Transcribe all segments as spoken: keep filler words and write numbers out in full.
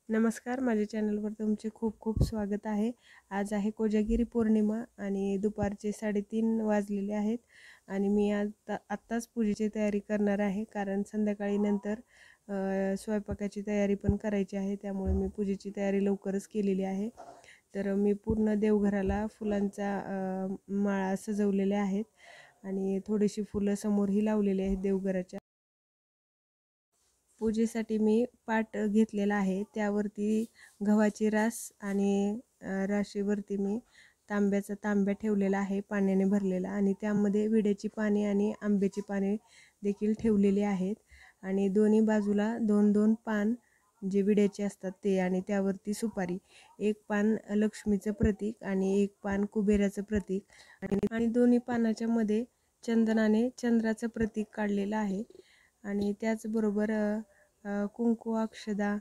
नमस्कार, माझ्या चॅनलवर तुमचे खूप खूप स्वागत आहे। आज आहे कोजागिरी पौर्णिमा आणि दुपारचे साडेतीन वाजलेले आहेत आणि मी आता आत्ताच पूजेची तयारी करणार आहे, कारण संध्याकाळी नंतर स्वयंपाकाची तयारी पण करायची आहे। त्यामुळे मी पूजेची तयारी लवकरच केलेली आहे। तर मी पूर्ण देवघराला फुलांचा माळा सजवलेल्या आहेत आणि थोडीशी फुलं समोरही लावलेली आहेत देवघराच्या। पूजेसाठी मी पाट घेतलेला आहे, त्यावरती गव्हाची रास आणि राशीवरती मी तांब्याचा तांब्या ठेवलेला आहे पाण्याने भरलेला, आणि त्यामध्ये विड्याची पाने आणि आंब्याची पाने देखील ठेवलेली आहेत। आणि दोन्ही बाजूला दोन दोन पान जे विड्याचे असतात ते, आणि त्यावरती सुपारी, एक पान लक्ष्मीचं प्रतीक आणि एक पान कुबेराचं प्रतीक, आणि दोन्ही पानाच्या मध्ये चंदनाने चंद्राचं प्रतीक काढलेलं आहे। आणि त्याचबरोबर कुंकू, अक्षदा,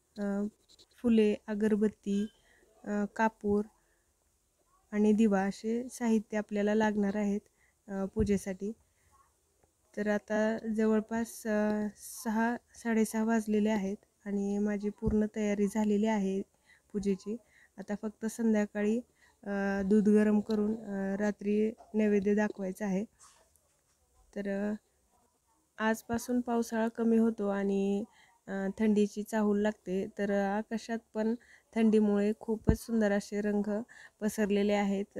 फुले, अगरबत्ती, कापूर आणि दिवा असे साहित्य आपल्याला लागणार आहेत पूजेसाठी। तर आता जवळपास सहा साडेसहा वाजलेले आहेत आणि माझी पूर्ण तयारी झालेली आहे पूजेची। आता फक्त संध्याकाळी दूध गरम करून रात्री नैवेद्य दाखवायचा आहे। तर आजपासून पावसाळा कमी होतो आणि थंडीची चाहूल लागते, तर आकाशात पण थंडीमुळे खूपच सुंदर असे रंग पसरलेले आहेत।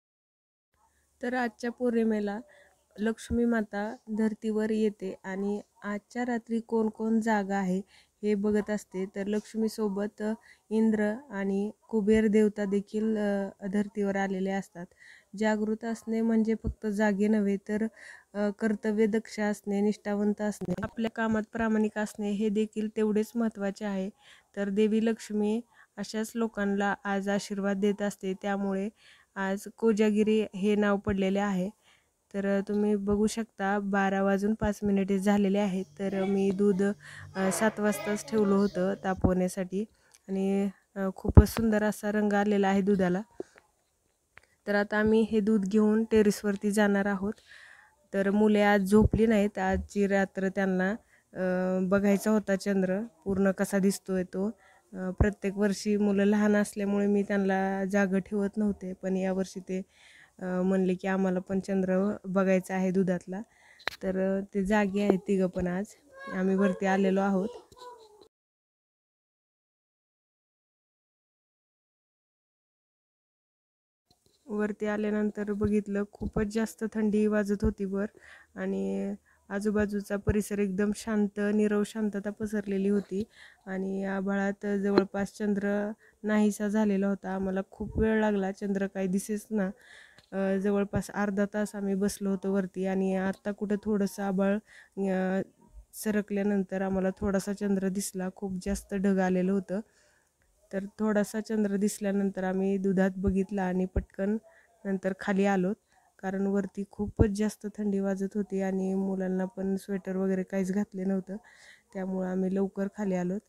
तर आजच्या पौर्णिमेला लक्ष्मी माता धरतीवर येते आणि आजच्या रात्री कोण कोण जागा आहे हे बघत असते। तर लक्ष्मीसोबत इंद्र आणि कुबेर देवता देखील धरतीवर आलेले असतात। जागृत असणे म्हणजे फक्त जागे नव्हे, तर कर्तव्यदक्ष असणे, निष्ठावंत असणे, आपल्या कामात प्रामाणिक असणे हे देखील तेवढेच महत्त्वाचे आहे। तर देवी लक्ष्मी अशाच लोकांना आज आशीर्वाद देत असते, त्यामुळे आज कोजागिरी हे नाव पडलेले आहे। तर तुम्ही बघू शकता बारा वाजून पाच मिनिटे झालेले आहेत। तर मी दूध सात वाजताच ठेवलं होतं तापवण्यासाठी आणि खूपच सुंदर असा रंग आलेला आहे दुधाला। तर आता आम्ही हे दूध घेऊन टेरेसवरती जाणार आहोत। तर मुले आज झोपली नाहीत, आजची रात्र त्यांना बघायचा होता चंद्र पूर्ण कसा दिसतोय तो। प्रत्येक वर्षी मुलं लहान असल्यामुळे मी त्यांना जागं ठेवत नव्हते, पण यावर्षी ते म्हणले की आम्हाला पण चंद्र बघायचा आहे दुधातला। तर ते जागे आहेत तिघं पण। आज आम्ही वरती आलेलो आहोत। वरती आल्यानंतर बघितलं खूपच जास्त थंडी वाजत होती वर, आणि आजूबाजूचा परिसर एकदम शांत, निरव शांतता पसरलेली होती आणि आभाळात जवळपास चंद्र नाहीसा झालेला होता। आम्हाला खूप वेळ लागला, चंद्र काही दिसेच ना। जवळपास अर्धा तास आम्ही बसलो होतो वरती, आणि आत्ता कुठं थोडंसं आभाळ सरकल्यानंतर आम्हाला थोडासा चंद्र दिसला। खूप जास्त ढग आलेलं होतं। तर थोडासा चंद्र दिसल्यानंतर आम्ही दुधात बघितला आणि पटकन नंतर खाली आलोत, कारण वरती खूपच जास्त थंडी वाजत होती आणि मुलांना पण स्वेटर वगैरे काहीच घातले नव्हतं, त्यामुळे आम्ही लवकर खाली आलोत।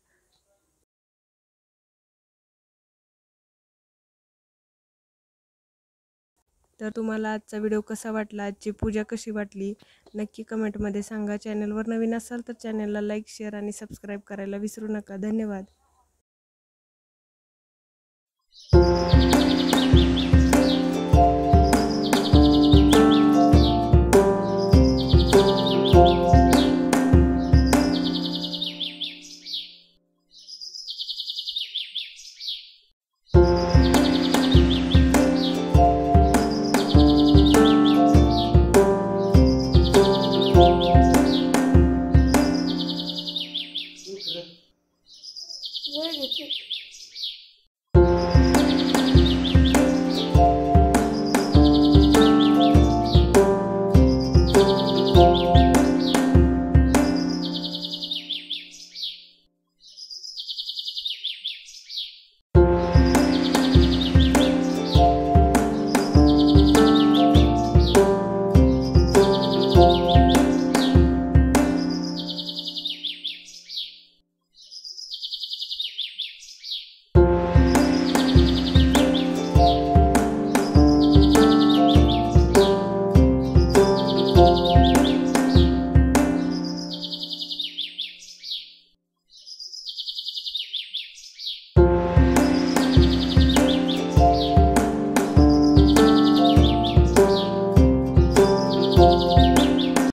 तर तुम्हाला आजचा व्हिडिओ कसा वाटला, आजची पूजा कशी वाटली नक्की कमेंटमध्ये सांगा। चॅनलवर नवीन असाल तर चॅनलला लाईक, शेअर आणि सबस्क्राईब करायला विसरू नका। धन्यवाद। Where is it?